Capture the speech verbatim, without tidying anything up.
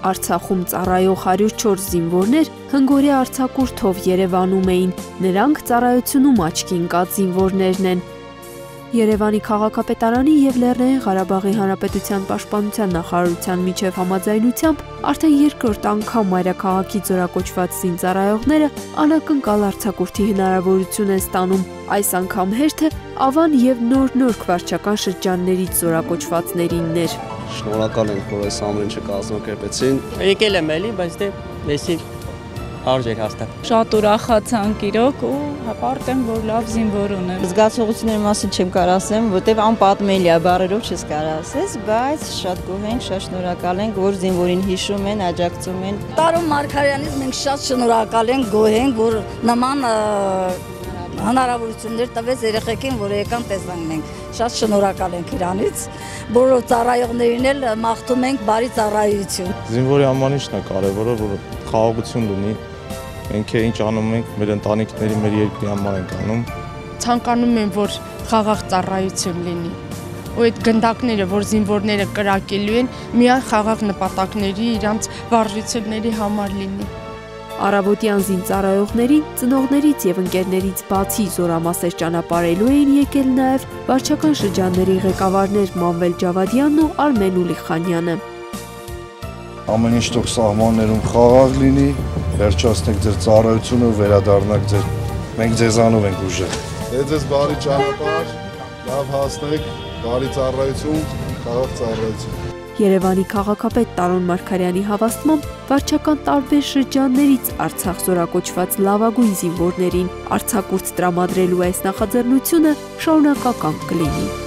Արցախում ծառայող հարյուր չորս զինվորներ հնգորյա արձակուրդով Երևանում էին, նրանք ծառայությունում աչքի ընկած զինվորներն են։ Երևանի քաղաքապետարանի և Լեռնային Ղարաբաղի Հանրապետության պաշտպանության նախարարության միջև համաձայնությամբ արդեն երկրորդ անգամ մայրաքաղաքից զորակոչված զինծառայողները անակնկալ արձակուրդի հնարավորություն են ստանում, այս անգամ հերթը Ավան և Նոր-Նորք վարչական շրջաններից զորակոչվածներինն էր։ Շնորհակալ ենք, որ այս ամեն ինչը կազմակերպեցին։ Եկել եմ էլի, բայց դե լեսի արժ էր հաստատ։ Շատ ուրախացանք իրոք ու հպարտ եմ, որ լավ զինվոր ունեմ։ Զգացողությունների մասին չեմ կարող ասեմ, որտեվ անպատմելի է, բառերով չես կարող ասես, բայց շատ գոհ ենք, շատ շնորհակալ ենք, որ զինվորին հիշում են, աջակցում են։ Տարոն Մարգարյանից մենք շատ շնորհակալ ենք, գոհ ենք, որ նման հնարավորություններ տվեց երեխեքին, որ եկան տեսանք մենք։ Շատ շնորհակալ ենք իրանից, բոլոր ծառայողներին էլ մաղթում ենք բարի ծառայություն։ Զինվորի անվանիչն է կարևորը, որ խաղաղություն լինի։ Մենք ինչ անում ենք, մեր ընտանիքների, մեր երկրի համար ենք անում։ Ցանկանում եմ, որ խաղաղ ծառայություն լինի։ Ու այդ գնդակները, որ զինվորները կրակելու են, միայն խաղաղ նպատակների, իրանց վարժությունների համար լինի։ Առավոտյան զինծառայողներին ծնողներից և ընկերներից բացի զորամասեր ճանապարհելու էին եկել նաև վարչական շրջանների ղեկավարներ Մանվել Ջավադյանն ու Արմեն Ուլիխանյանը։ Ամեն ինչ թող սահմաններում խաղաղ լինի, վերջացնեք ձեր ծառայությունը ու վերադառնաք ձեր։ Մենք ձեզանով ենք ուժեղ։ Դե ձեզ բարի ճանապարհ, լավ հասնեք, բարի ծառայություն, խաղաղ ծառայություն։ Երևանի քաղաքապետ Տարոն Մարգարյանի հավաստմամբ վարչական տարբեր շրջաններից Արցախ զորակոչված լավագույն զինվորներին արձակուրդ տրամադրելու այս նախաձեռնությունը շարունակական կլինի։